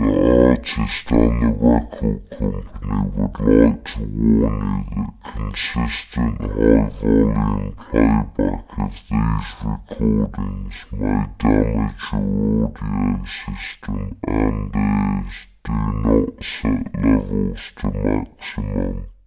The artist and the record company would like to warn you that consistent high-volume playback of these recordings may damage your audio system and ears. Do not set levels to maximum.